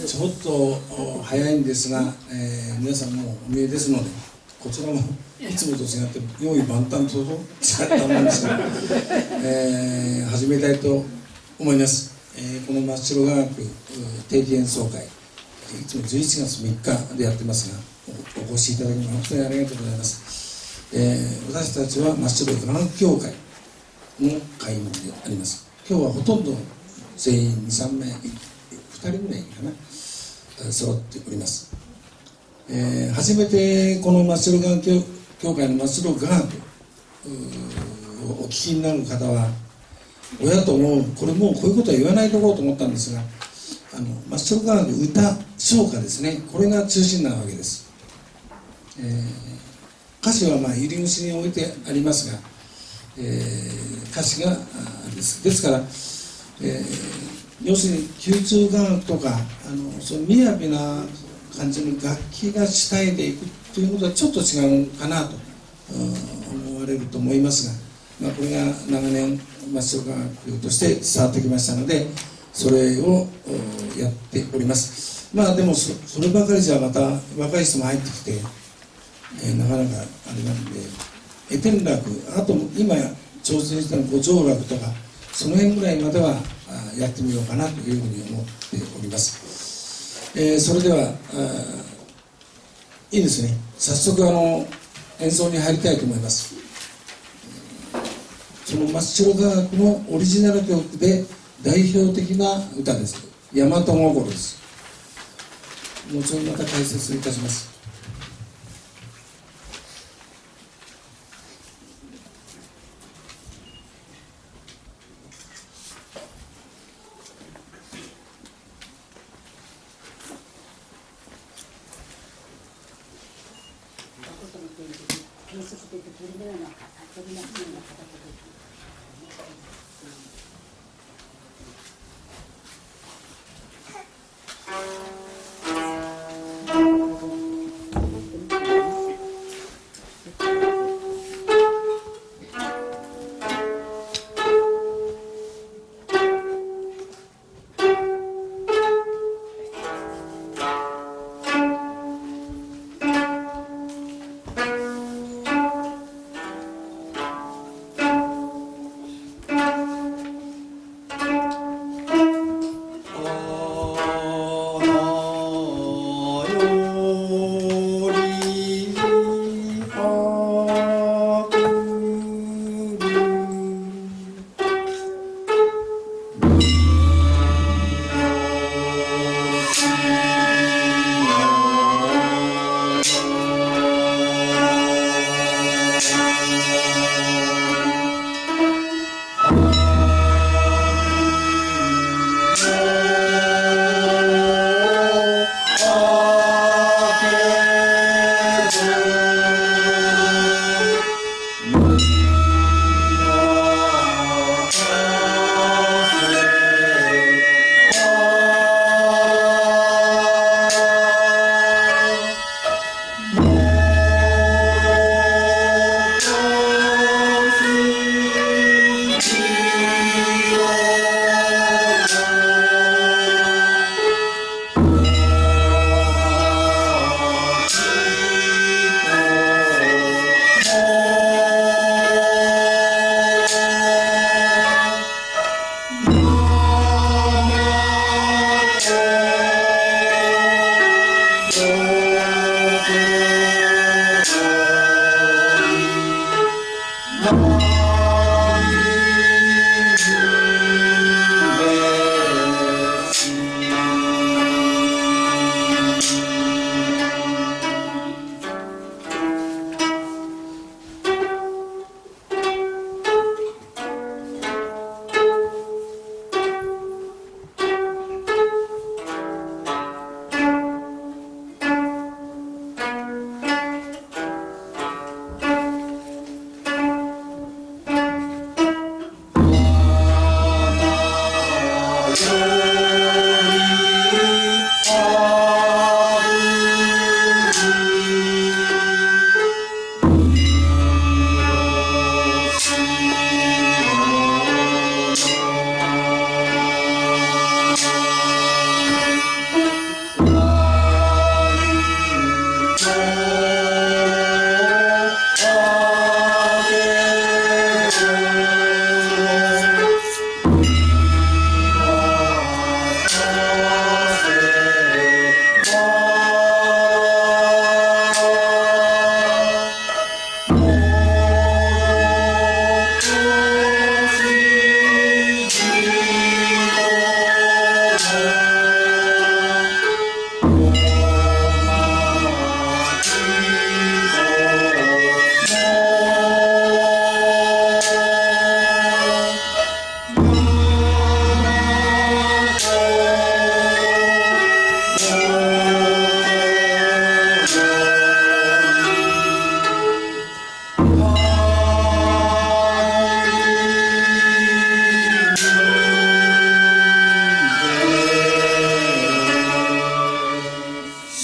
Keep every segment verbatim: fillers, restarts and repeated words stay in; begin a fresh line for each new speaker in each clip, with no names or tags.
ちょっと早いんですが、えー、皆さんもお見えですので、こちらもいつもと違って用意万端と違ったものですが、えー、始めたいと思います。えー、この真っ白雅楽定期演奏会、いつもじゅういちがつみっかでやってますが、お越しいただきま本当にありがとうございます。えー、私たちは真っ白雅楽協会の会員であります。今日はほとんど全員に、さんめい、ふたりぐらいかな、揃っております。えー、初めてこの真っ白雅楽協会の真っ白雅楽をお聞きになる方は、親ともうこれもうこういうことは言わないとこうと思ったんですが、あの真っ白雅楽歌唱歌ですね、これが中心なわけです。えー、歌詞はまあ入り口に置いてありますが、えー、歌詞がですですから、えー、要するに宮中雅楽とかあのその雅な感じの楽器が主体でいくということはちょっと違うかなと思われると思いますが、まあ、これが長年真っ白雅楽として伝わってきましたので、それをやっております。まあでも そ, そればかりじゃまた若い人も入ってきて、えー、なかなかあれなんで、絵天楽、あと今挑戦したの五常楽とかその辺ぐらいまではやってみようかなというふうに思っております。えー、それでは、いいですね、早速あの演奏に入りたいと思います。その真っ白雅楽のオリジナル曲で代表的な歌です。大和心です。後ほどまた解説いたします。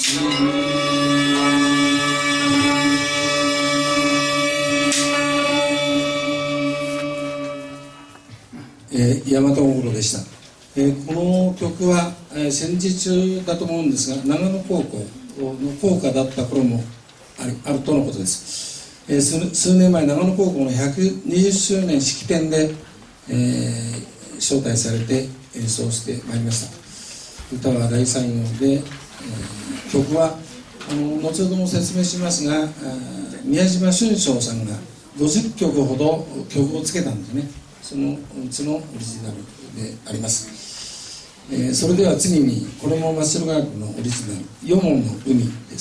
えー、大和ごろでした。えー、この曲は、えー、戦時中だと思うんですが、長野高校の校歌だった頃もある、あるとのことです。えー、数, 数年前、長野高校のひゃくにじゅっしゅうねん式典で、えー、招待されて演奏してまいりました。歌は大採用で、えー、曲はあの後ほども説明しますが、宮島俊章さんがごじゅっきょくほど曲をつけたんですね。そのうちのオリジナルであります。えー、それでは次に、これも真っ白楽のオリジナル「よもんの海」です。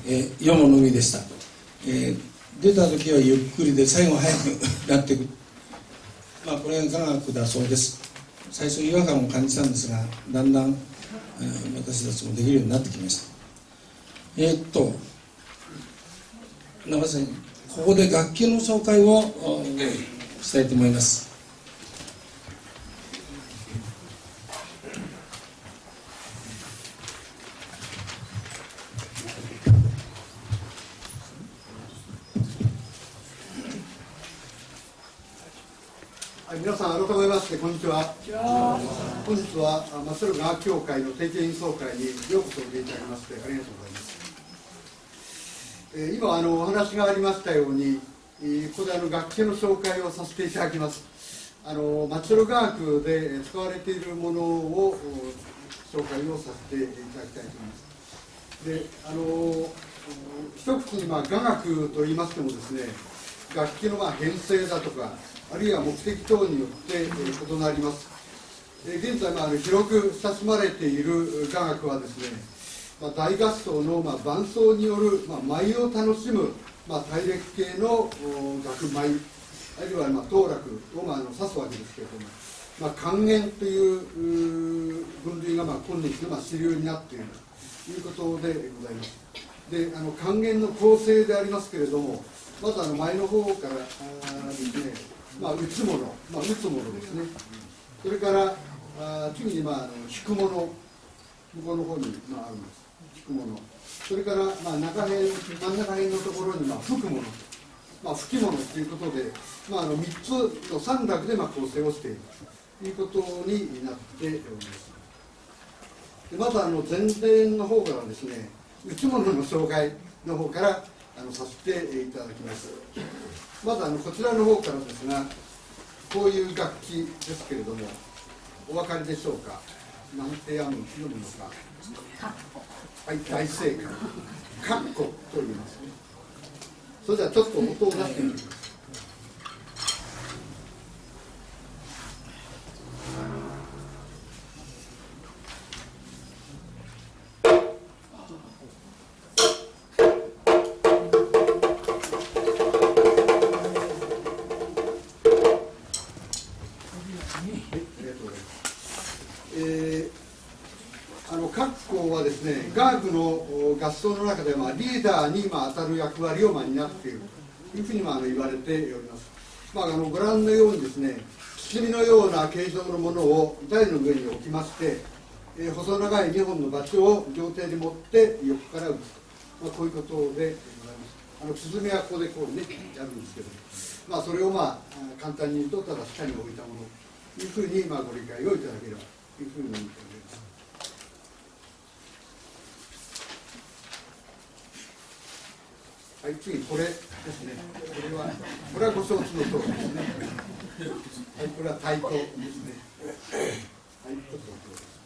えー、世ものみでした、えー、出た時はゆっくりで最後早くなっていく、まあ、これが科学だそうです。最初違和感を感じたんですが、だんだん、えー、私たちもできるようになってきました。えー、っと中瀬さん、ここで楽器の紹介をしたいと思います。
皆さん改めましてこんにちは。本日は松浦雅楽協会の定期演奏会にようこそおいでいただきましてありがとうございます。えー、今あのお話がありましたように、ここであの楽器の紹介をさせていただきます。あの松浦雅楽で使われているものを紹介をさせていただきたいと思います。で、あの一口にまあ雅楽と言いましてもですね、楽器のまあ編成だとか、あるいは目的等によって異なります。現在、まあ、広く親しまれている雅楽はですね、まあ、大合奏のまあ伴奏による、まあ、舞を楽しむ、まあ、大陸系の楽舞、あるいはまあ当楽をまああの指すわけですけれども、まあ、管弦という分類がまあ今日のまあ主流になっているということでございます。で、あの管弦の構成でありますけれども、まずあの前の方からですね、まあ、打つもの、まあ、打つものですね。それからあ次に、まあ、あの弾くもの、向こうの方に、まあ、あるんです。弾くもの。それから、まあ、中辺、真ん中辺のところに、まあ、吹くもの、まあ、吹き物ということで、まあ、あのみっつの三楽で、まあ、構成をしているということになっております。でまずあの前編の方からですね、打ち物の紹介の方からあのさせていただきます。まずあのこちらの方からですが、こういう楽器ですけれども、お分かりでしょうか。なんて読むのか。はい、大正解。カッコと言いますね。それではちょっと音を出してみてください。雅楽の合奏の中では、まあ、リーダーにまあ当たる役割をまあ担っているというふうにまあ言われております。まあ、あのご覧のようにですね、包みのような形状のものを台の上に置きまして、えー、細長いにほんのバチを両手に持って横から打つと、まあ、こういうことでございます。あの鼓はここでこうねやるんですけど、まあ、それをまあ簡単に言うとただ下に置いたものというふうにまあご理解をいただければというふうに思っております。はい、次これですね。これはこれはご承知の通りですね。はい、これは太鼓ですね。はい、ちょっと待ってください。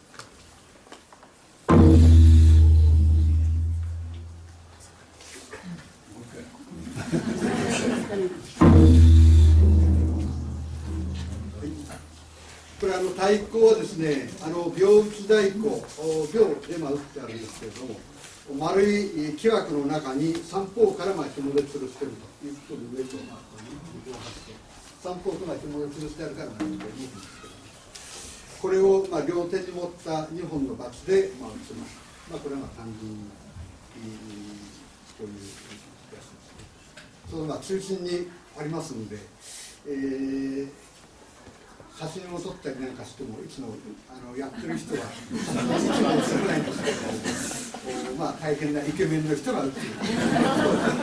これあの太鼓はですね、あの秒打ち太鼓、秒でまあ打ってあるんですけれども、丸い木枠の中に三方からまあ紐で吊るしているということで、上とまあ三方とまあ紐で吊るしてあるからなんていうんですけど、これをまあ両手に持ったにほんのバチでまあ打ちます。まあ、これはまあ単純にこういうやつですね。そのまあ中心にありますので、えー写真を撮ったりなんかしてもいつもあのやってる人は少ないんですけど、まあ大変なイケメンの人が打っているということをお伝えしたいと思います。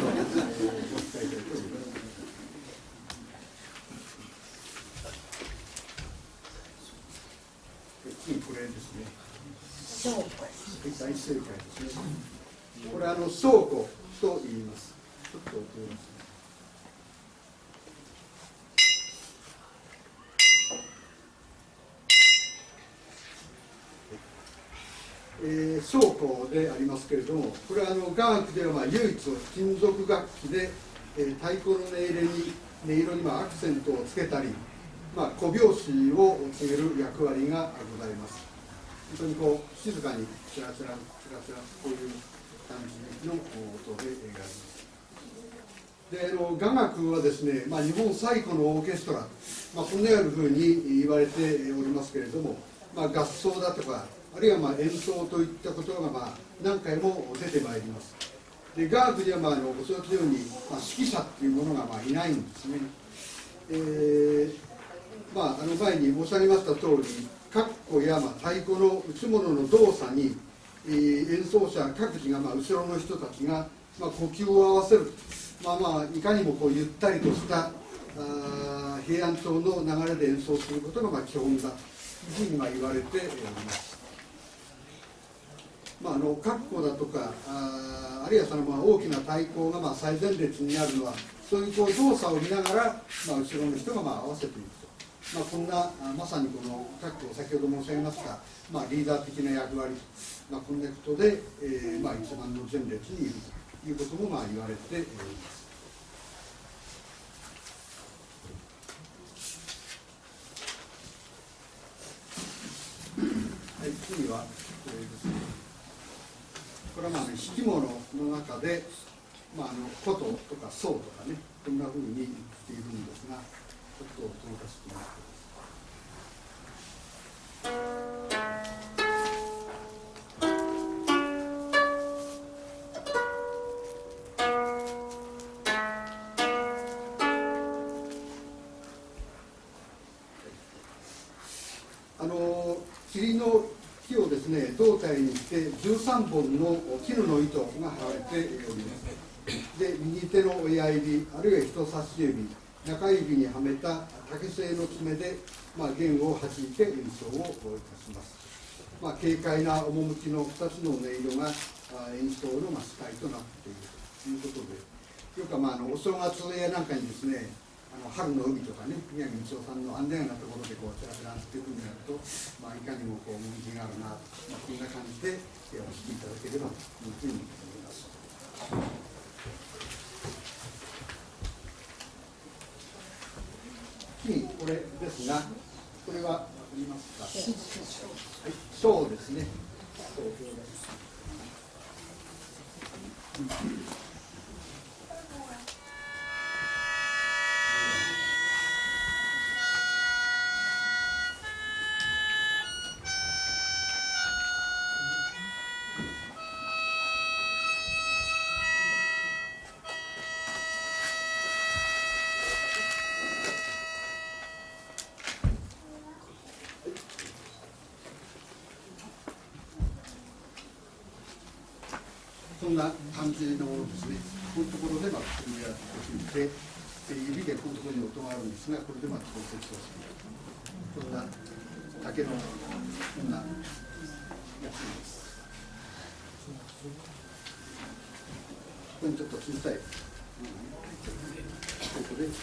次これですね。大正解ですね。これあの倉庫と言います。ちょっと音を出ますね。えー、倉庫でありますけれども、これはあの雅楽ではまあ唯一金属楽器で、えー、太鼓の音色に音色にまあアクセントをつけたり、まあ、小拍子を告げる役割がございます。本当にこう静かにチラチラチラチラこういう感じの音であります。であの雅楽はですね、まあ、日本最古のオーケストラ、まあ、このようなふうに言われておりますけれども、まあ、合奏だとかあるいはまあ演奏といったことがまあ何回も出てまいります。で雅楽にはまああのご承知のように、まあ、指揮者っていうものがまあいないんですね。えーまあ、あの前に申し上げました通り、鞨鼓やまあ太鼓の打ち物の動作に、えー、演奏者各自がまあ後ろの人たちがまあ呼吸を合わせる、まあまあいかにもこうゆったりとしたあ平安調の流れで演奏することがまあ基本だというふうにまあ言われております。まあ、あの鞨鼓だとか あ, あるいはそのまあ大きな太鼓がまあ最前列にあるのはそういうこう動作を見ながら、まあ、後ろの人がまあ合わせていくと、まあ、こんなあまさにこの鞨鼓を先ほど申し上げました、まあ、リーダー的な役割、まあ、こんなことで、えーまあ、一番の前列にいるということもまあ言われています。はい、次はこれですね。これはまあ、ね、引物の中で、まあ、あの琴とか奏とかね、こんなふうに言っているんですが、ちょっと音を出してみます。あの霧の木をですね胴体にしてじゅうさんぼんの絹の糸が貼られております。で右手の親指あるいは人差し指中指にはめた竹製の爪で、まあ、弦を弾いて演奏をいたします。まあ、軽快な趣のふたつの音色が演奏のまあ主体となっているということで、よくまああのお正月やなんかにですねあの春の海とかね、宮城道夫さんの安全なところでこうチラチラっていうふうにやると、まあ、いかにもこう趣があるな、まあ、こんな感じでお聴きいただければというふうに思います。次これですが、これは分かりますか？はい、そうですね。こんな感じのものですね。こういうところでまあ組み合わせていて、指でこういうところに音があるんですが、これでまあ調節をする。こんな竹のこんなやつです。ここにちょっと小さい、うん、ここで。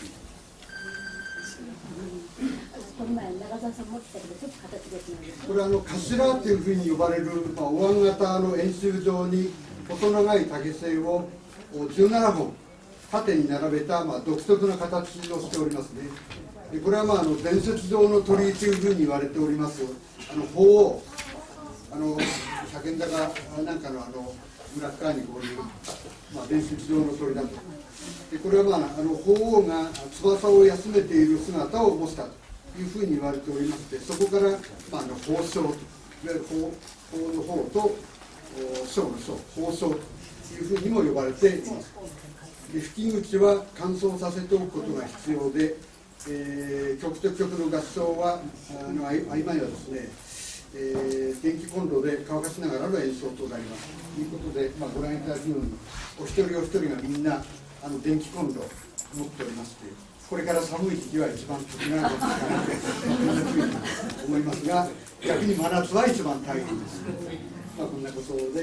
この前長澤さん持ってたけどちょっと形が違う。
これはあの頭というふうに呼ばれる、まあ、お椀型の円周状に細長い竹製をじゅうななほん縦に並べた、まあ、独特な形をしておりますね。でこれは、まあ、あの伝説上の鳥居というふうに言われておりますあの鳳凰、あの百円坂なんかのあの裏側にこういう、まあ、伝説上の鳥だと。でこれは、まあ、あの鳳凰が翼を休めている姿を模したというふうに言われておりまして、そこから、まあ、あの鳳章といわゆる鳳凰の鳳と章の章、鳳章というふうにも呼ばれています。で吹き口は乾燥させておくことが必要で、えー、曲と曲の合唱はあの合間にはですね、えー、電気コンロで乾かしながらの演奏となりますということで、まあ、ご覧いただくようにお一人お一人がみんなあの電気コンロを持っておりまして、これから寒い時期は一番得なことかなと思いますが、逆に真夏は一番大変です。まあ、こんなことであります。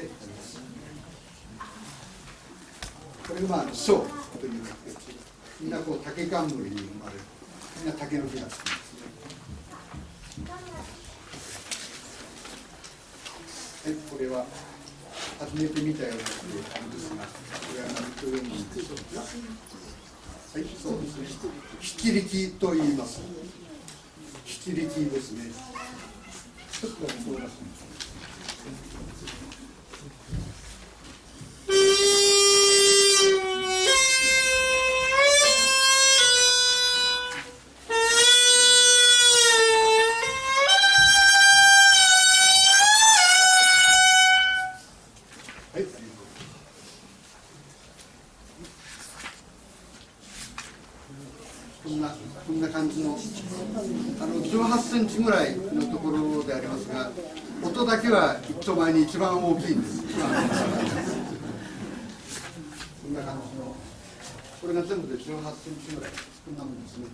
これがまあ章というやつ、みんなこう竹冠に生まれる、みんな竹の木がつくんですね。はい、これは初めて見たような感じですが、これは何と読むんでしょうか。はい、そうですね。引力と言います。引力ですね。ちょっと音を出してみます。 感じの、あのじゅうはちセンチぐらいのところでありますが、音だけは一丁前に一番大きいんです。こんな感じの、これが全部でじゅうはちセンチぐらい、こんなもんですね。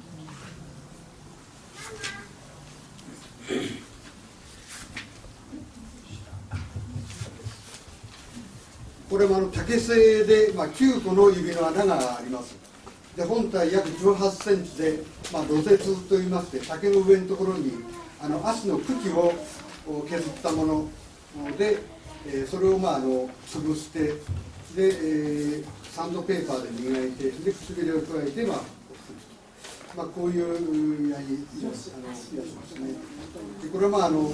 これもあの竹製で、まあ、きゅうこの指の穴があります。で本体約じゅうはちセンチで、まあ、ロゼツといいまして、竹の上のところにあの足の茎を削ったもので、えー、それをまああの潰して、で、えー、サンドペーパーで磨いて、で唇を加えて、まあまあ、こういうやりあのやつですね。でこれはまああの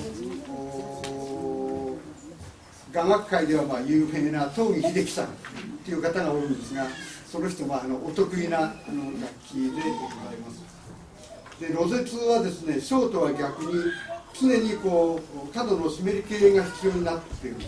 雅楽界ではまあ有名な東儀秀樹さんという方が多いんですが、その人はあのお得意なあの楽器でございます。でロゼツはですね、ショートは逆に常にこう角の湿り気が必要になっているんです。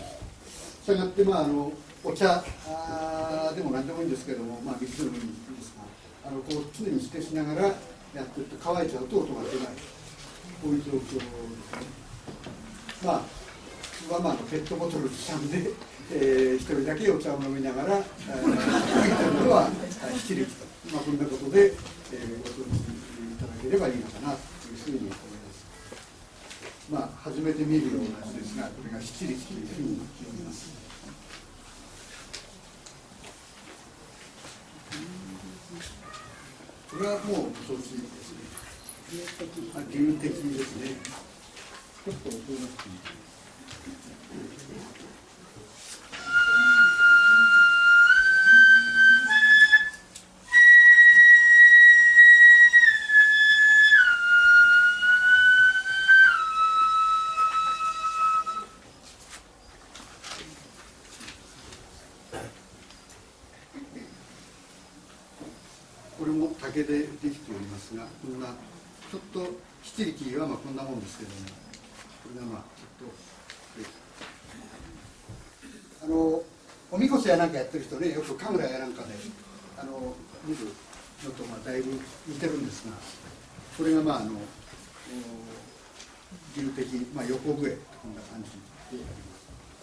したがって、まあ、あのお茶あでも何でもいいんですけども、まあ、水でもいいんですが、あのこう常に指定しながらやっていると乾いちゃうと音が出ない、こういう状況ですね。まあ普通はまあペットボトル刻んで、えー、一人だけお茶を飲みながら、えー、吹いてるのは七力と、まあ、こんなことで、えー、ご存知いただければいいのかなというふうに思います。まあ初めて見るようなやつですが、これが七力というふうに読みます。これはもう承知ですね。あ、流的ですね。ちょっと音がしてみて。これも竹でできておりますが、こんなちょっと七力はまあこんなもんですけども、これがまあちょっとあのおみこしやなんかやってる人ね、よく神楽やなんかであの見るのとまあだいぶ似てるんですが、これがまああの流的、まあ、横笛こんな感じであります。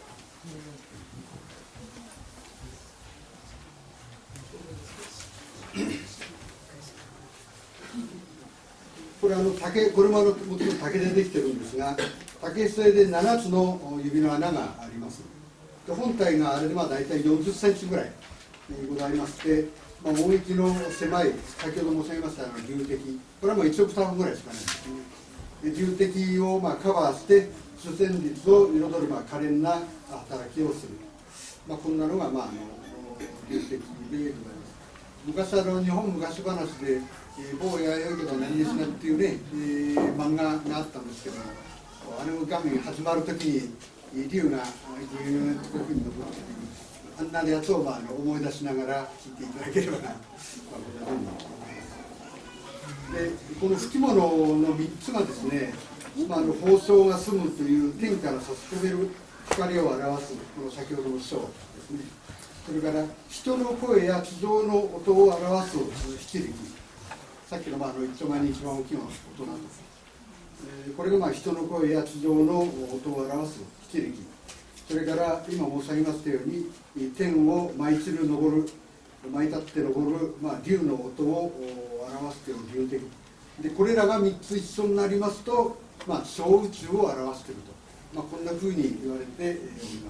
これあの竹、これもあのもちろん竹でできてるんですが、竹製でななつの指の穴があります。で本体があれでまあ大体よんじゅっセンチぐらいございまして、まあ、音域の狭い、先ほど申し上げましたあの流的、これはもういちオクターブぐらいしかないんですね。で流的をまあカバーして主旋律を彩るまあ可憐な働きをする、まあ、こんなのがまああの流的でございます。昔あの日本昔話で「えー、坊やよいけど何にしな」っていうね、えー、漫画があったんですけども、あの画面始まるときに竜が竜のところに登ってくるあんなやつをまあ思い出しながら聞いていただければな、まあ、こんなふうに思います。でこの吹物のみっつがですね、まあ、あの放送が済むという天から差し込める光を表すこの先ほどの章ですね。それから人の声や地上の音を表す七力、さっきのまああの一丁前に一番大きいの音なんです。えー、これがまあ人の声や地上の音を表す七力、それから今申し上げましたように天を舞い散る昇る舞い立って昇る、まあ、竜の音を表すという竜的で、これらがみっつ一緒になりますと、まあ、小宇宙を表していると、まあ、こんなふうに言われております。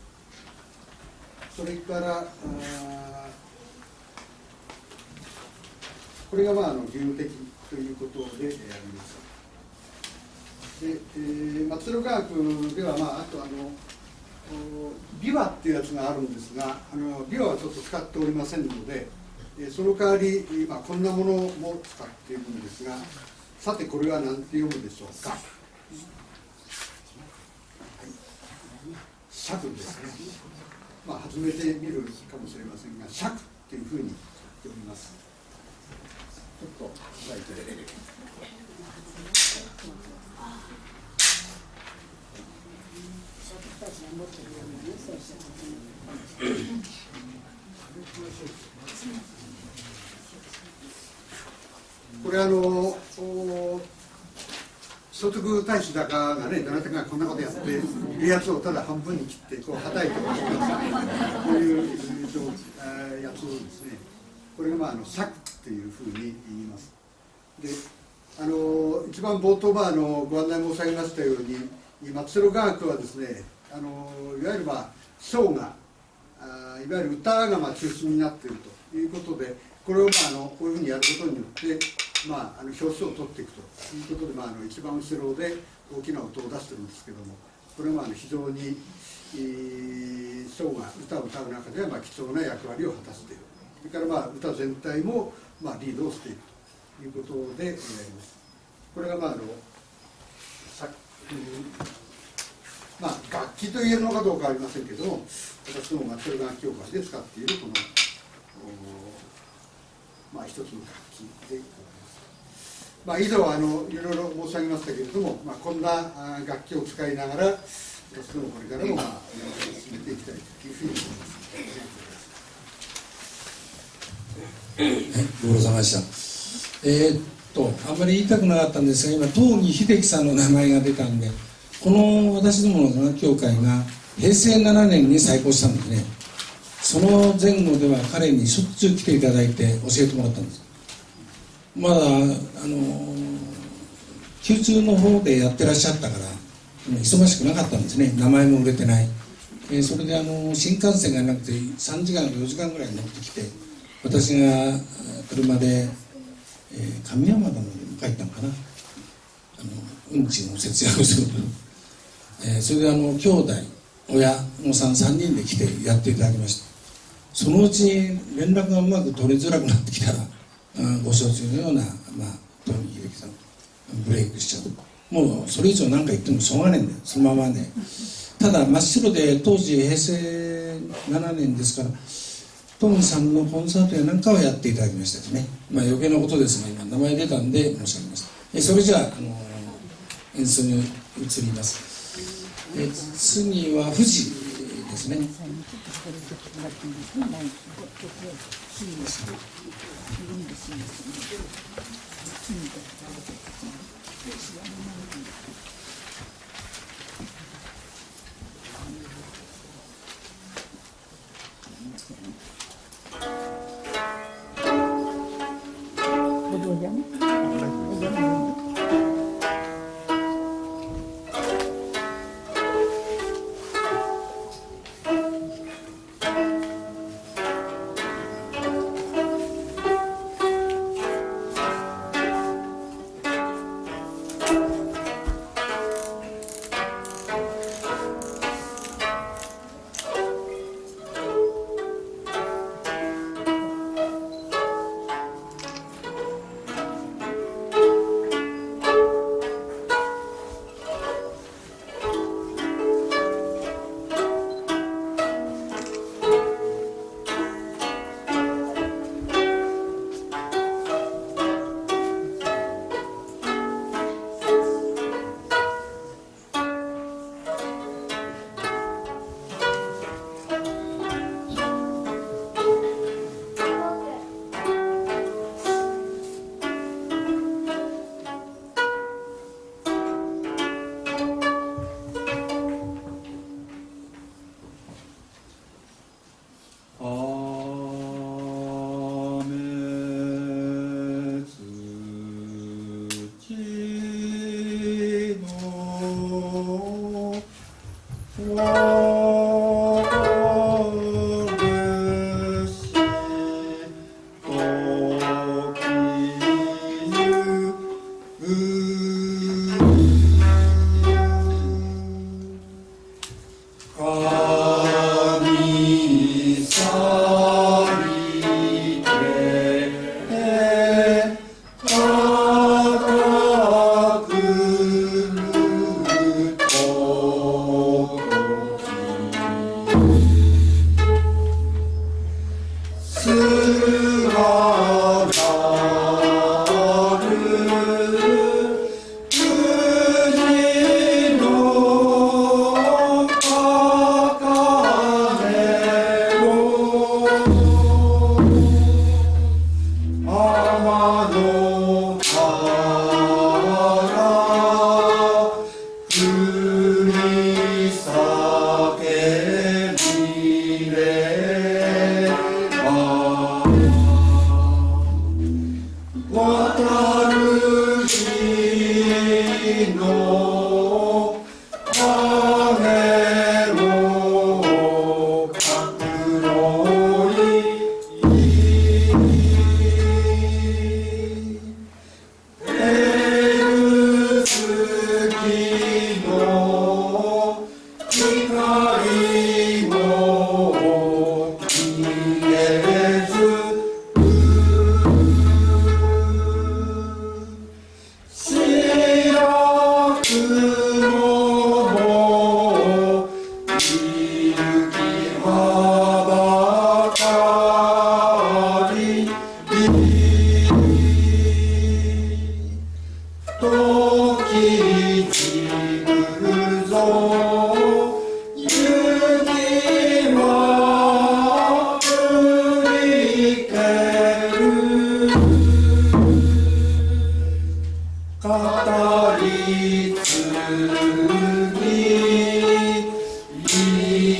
それからこれがまああの流的ということであります。で、えーまあ、鶴科学では、まあ、あとあの琵琶っていうやつがあるんですが、あの琵琶はちょっと使っておりませんので、えー、その代わり、まあ、こんなものも使っているんですが、さてこれは何て読むでしょうか。尺ですね。まあ、初めて見るかもしれませんが、尺というふうに読みます。ちょっと書いてこれあの所得大使だかがね、どなたかがこんなことやっているやつをただ半分に切ってこうはたいてますこういうやつをですね、これがまああのサックというふうに言います。で、あの一番冒頭はあのご案内申し上げましたように、松代雅楽はですね、あのいわゆるまあ唱があいわゆる歌がまあ中心になっているということで、これをまああのこういうふうにやることによって、まあ、あの表紙を取っていくということで、まあ、あの一番後ろで大きな音を出してるんですけども、これはまあ非常に唱が歌を歌う中ではまあ貴重な役割を果たしている。それからまあ歌全体もまあリードをしているということでやります。これがまああのさまあ楽器と言えるのかどうかはありませんけども、私ども松代楽器協会で使っているこのまあ一つの楽器でございます。まあ、以上あのいろいろ申し上げましたけれども、まあ、こんな楽器を使いながら私どもこれからもまあ進めていきたいというふうに思います。
はい、ご苦労様でした。えー、っとあんまり言いたくなかったんですが、今東儀秀樹さんの名前が出たんで、この私どもの楽器協会がへいせいななねんに再興したんですね。その前後では彼にしょっちゅう来ていただいて教えてもらったんです。まだあの宮中の方でやってらっしゃったから忙しくなかったんですね。名前も売れてない、えー、それであの新幹線がなくてさんじかんかよじかんぐらい乗ってきて、私が車で、えー、上山田まで迎え行ったのかな、あの運賃の節約をすると、えー、それであの兄弟親御さんさんにんで来てやっていただきました。そのうちに連絡がうまく取りづらくなってきたら、ご承知のような、まあ、東儀秀樹さんブレイクしちゃう。もうそれ以上何か言ってもしょうがないんだよ、そのままね。ただ真っ白で当時へいせいななねんですから、東儀さんのコンサートやなんかはやっていただきましたですね。まあ余計なことですが今名前出たんで申し上げました。えそれじゃあ、あの演奏に移ります。え次は富士ですね。
Amado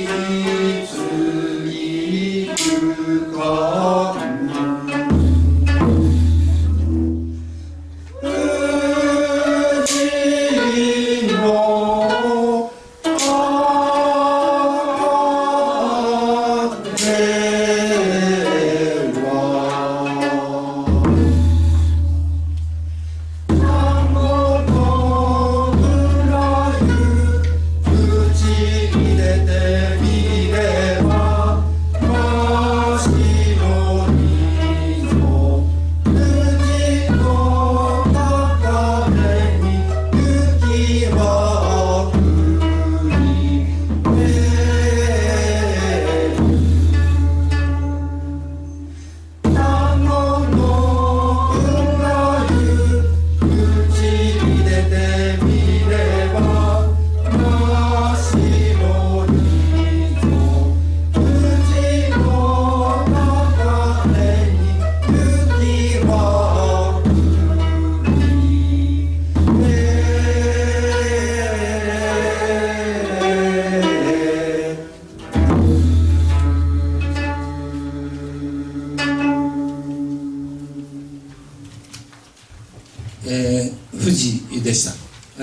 でした。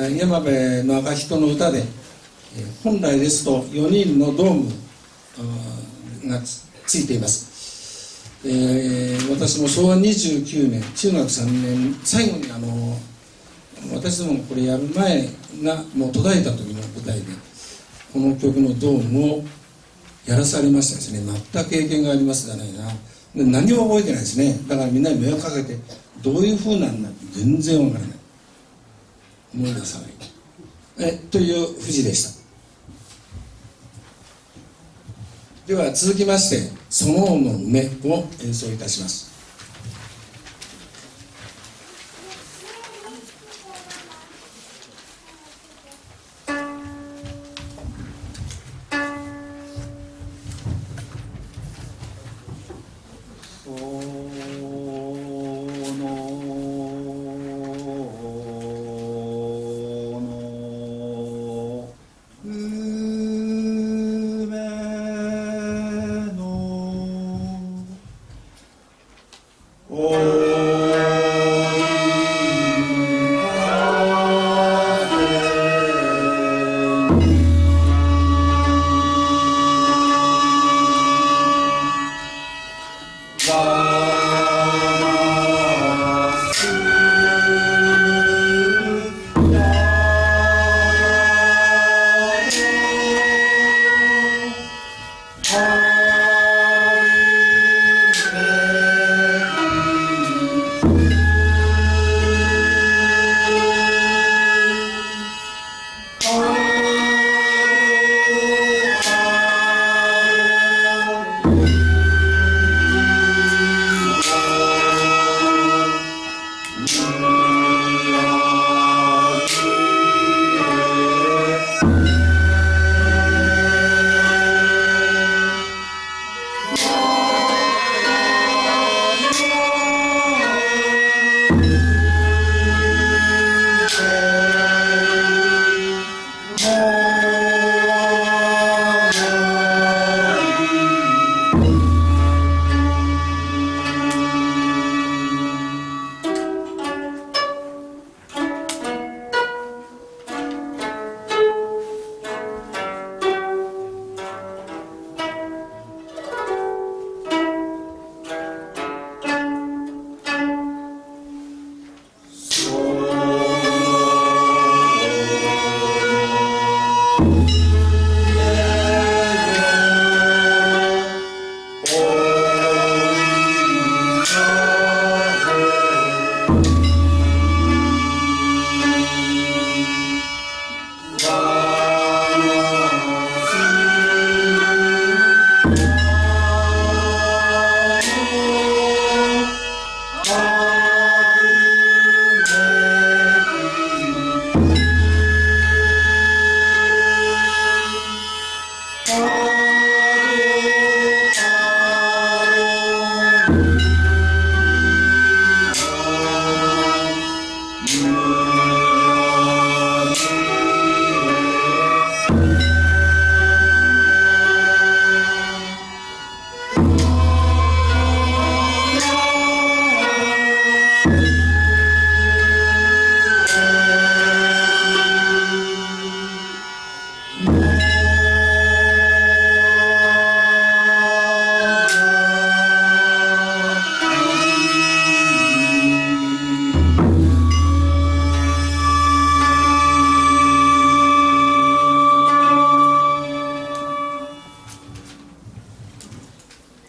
山部の赤人の歌で、本来ですとよにんのドームがついています。えー、私もしょうわにじゅうきゅうねん中学さんねん最後にあの私どもこれやる前がもう途絶えた時の舞台でこの曲のドームをやらされましたですね。全く経験がありますじゃないな。で何も覚えてないですね。だからみんなに迷惑かけてどういう風なんだって全然わからない、思い出さないえという富士でした。では続きまして「そのの梅」を演奏いたします。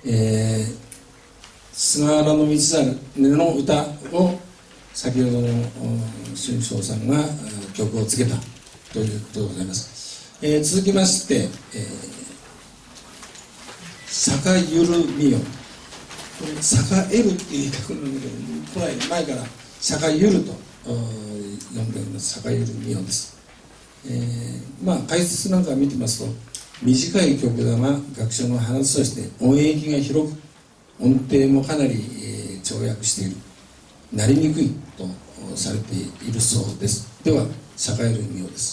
えー、菅原道真の歌を先ほどの春章さんが曲をつけたということでございます。えー、続きまして、えー、栄ゆるみよ。これ栄えるっていう書くんだけど、古来前から栄ゆると呼んでおります。栄ゆるみよです。えー、まあ解説なんか見てますと、短い曲だが楽章の話として音域が広く音程もかなり、えー、跳躍している、なりにくいとされているそうです。では栄えるみよです。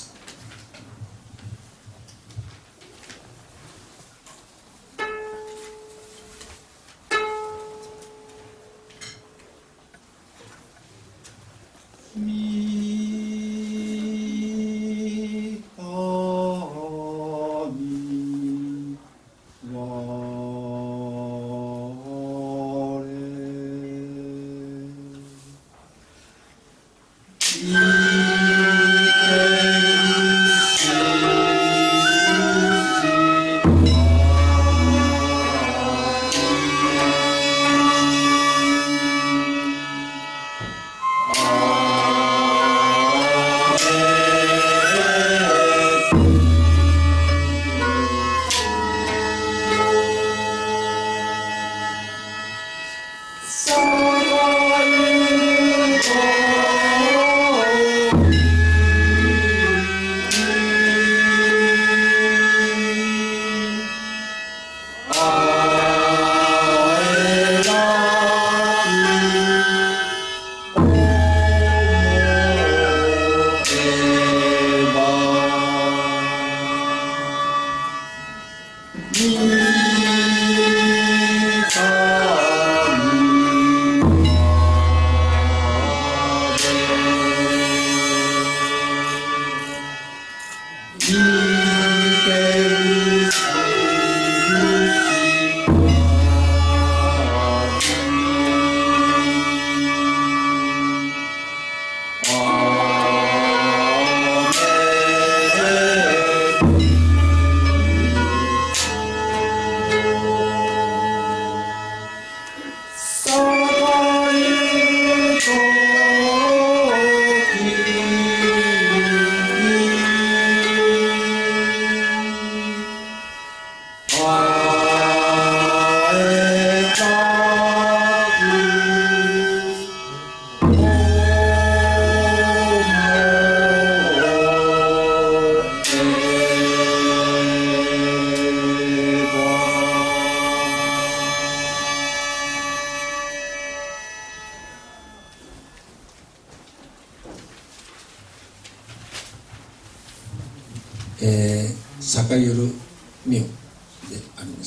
えー、栄ゆるみよであります。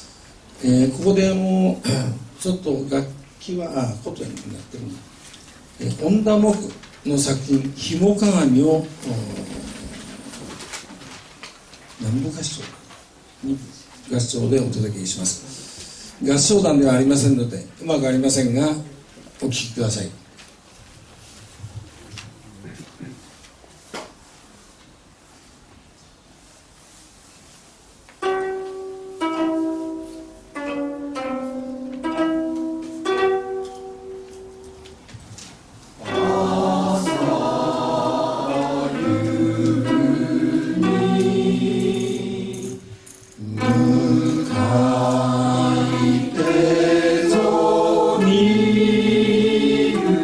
えー、ここであのちょっと楽器はあ琴になってるんだ、えー、恩田木の作品「ひも鏡」を南部合唱に合唱でお届けします。合唱団ではありませんのでうまくありませんがお聴きください。
向かいてぞ見る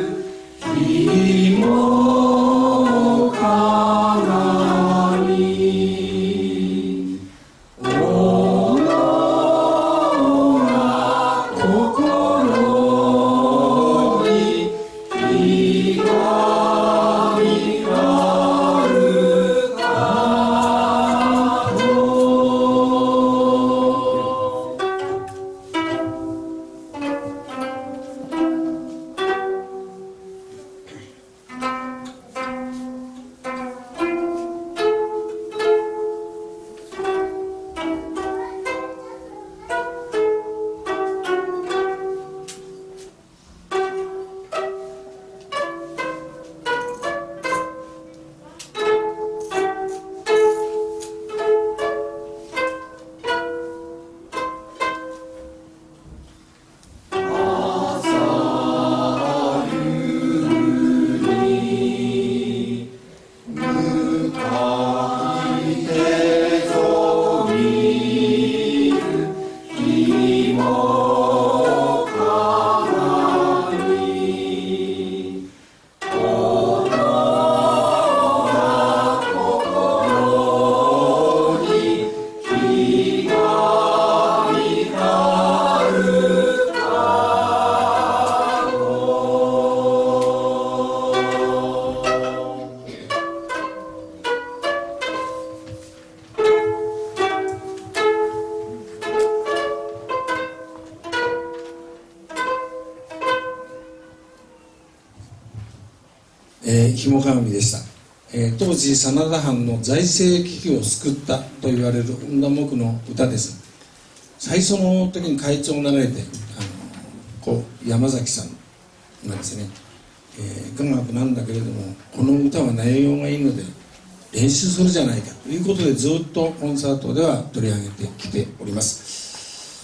えー、ひもかがみでした。えー、当時真田藩の財政危機を救ったと言われる恩田木の歌です。最初の時に会長になられて、あのこう山崎さんがですね、えー、雅楽なんだけれどもこの歌は内容がいいので練習するじゃないかということでずっとコンサートでは取り上げてきております。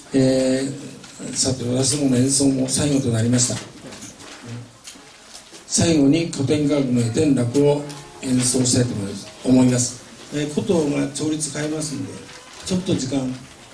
えー、さて私どもの演奏も最後となりました。最後に古典楽の絵天楽を演奏したいと思います。えー、琴が調律変えますんでちょっと時間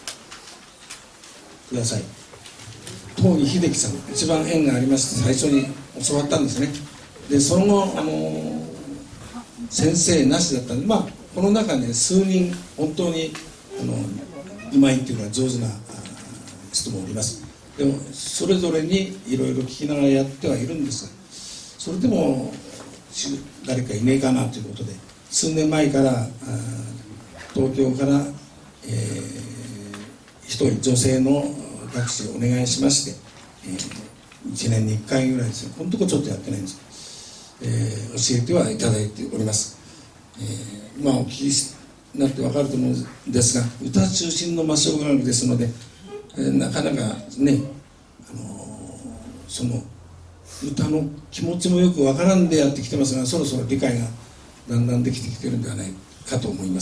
ください。東儀秀樹さん一番縁がありまして最初に教わったんですね。でその後、あのー、先生なしだったんで、まあこの中に、ね、数人本当にあのうまいっていうか上手な人もおります。でもそれぞれにいろいろ聞きながらやってはいるんですが、それでも誰かいねえかなということで数年前から東京から、えー、一人女性の学士をお願いしまして、えー、いちねんにいっかいぐらいですね、このとこちょっとやってないんですけど、えー、教えてはいただいております。えー、まあお聞きになって分かると思うんですが、歌中心の魔性楽ですので、えー、なかなかね、あのー、その歌の気持ちもよく分からんでやってきてますが、そろそろ理解がだんだんできてきてるんではないかと思います。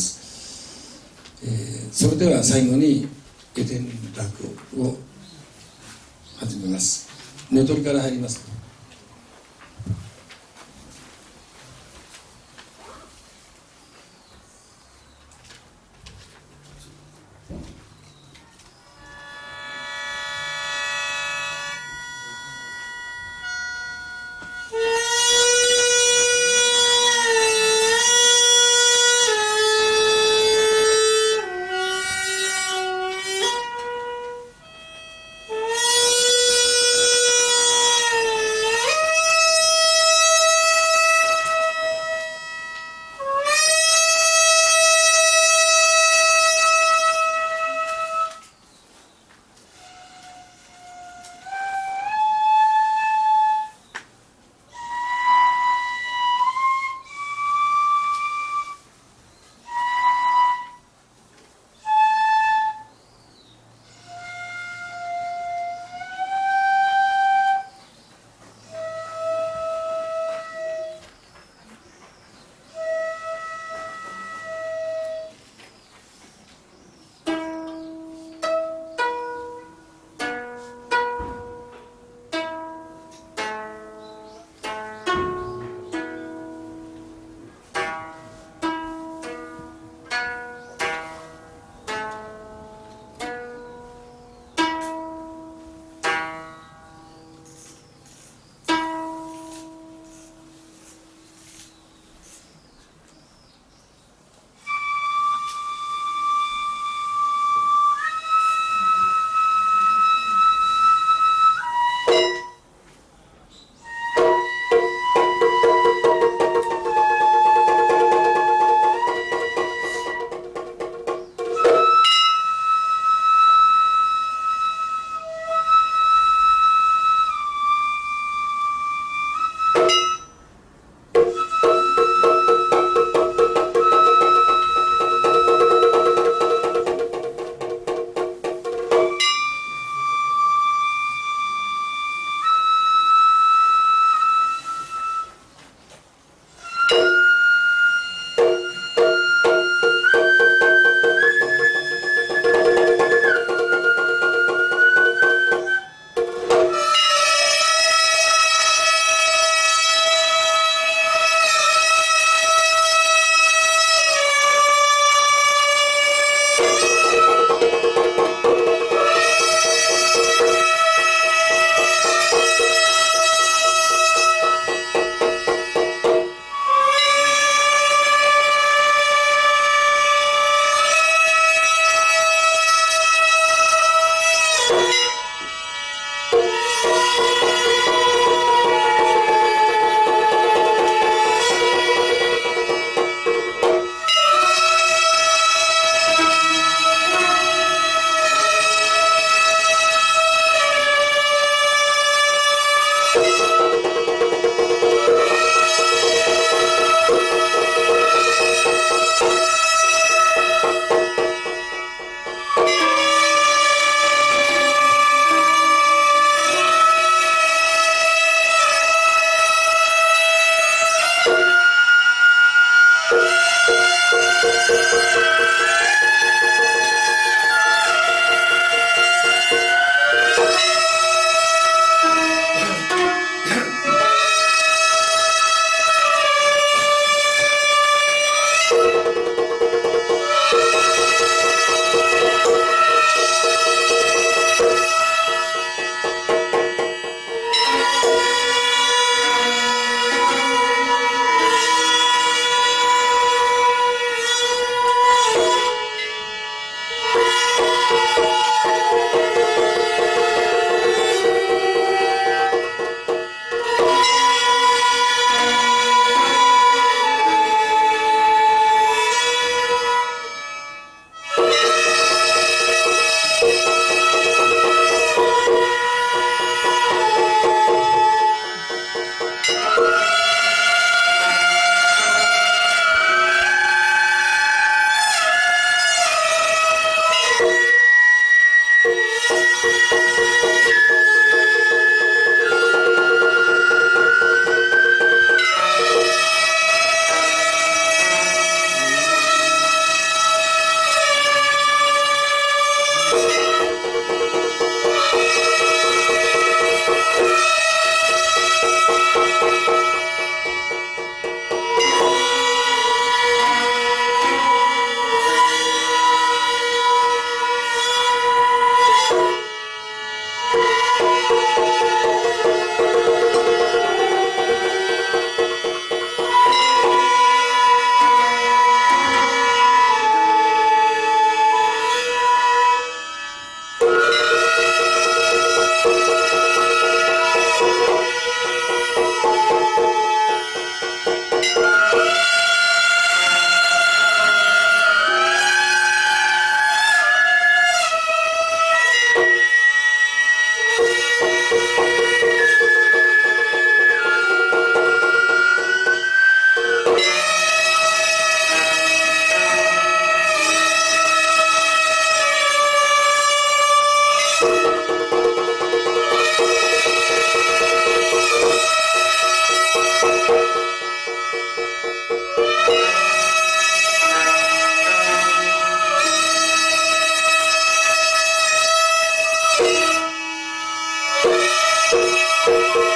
えー、それでは最後に絵天楽を始めます。寝取りから入ります。
Thank you.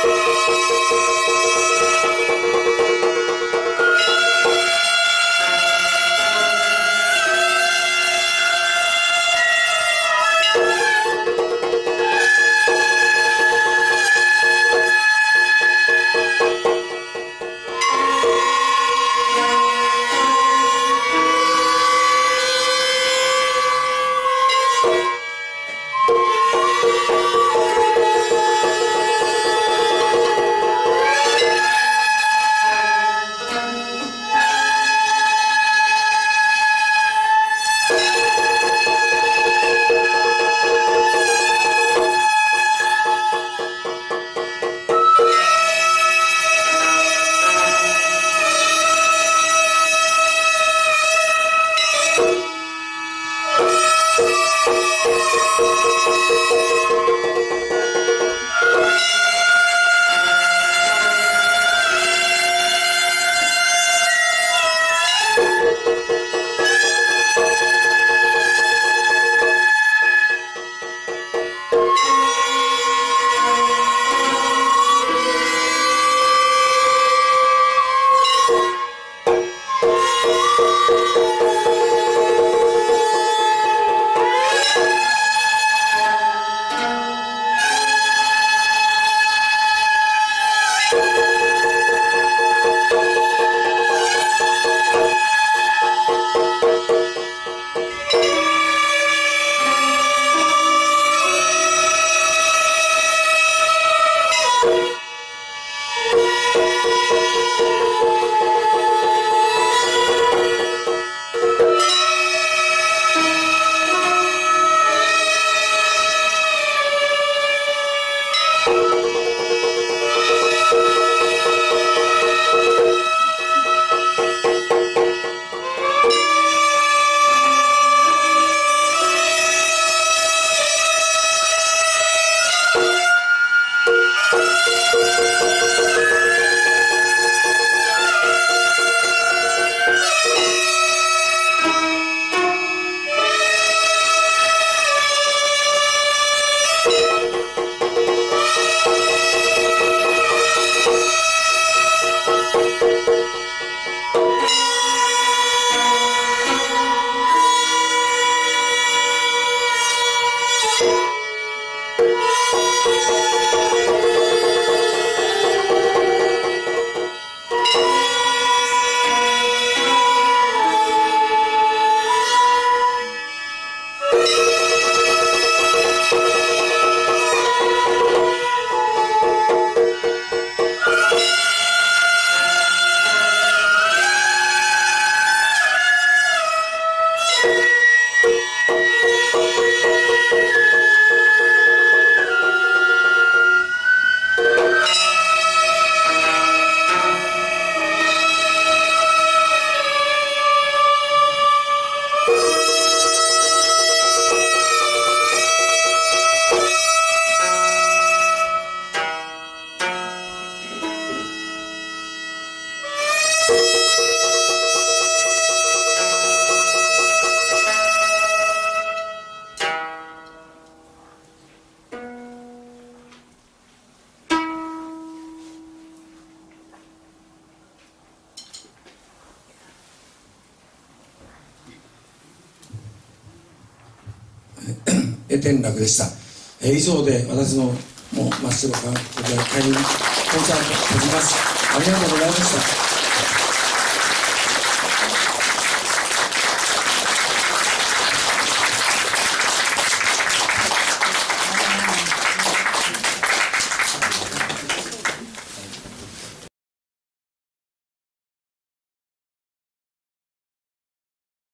転落でした。えー、以上で私のもう真っ白か会議コンサートを閉じます。ありがとうございました。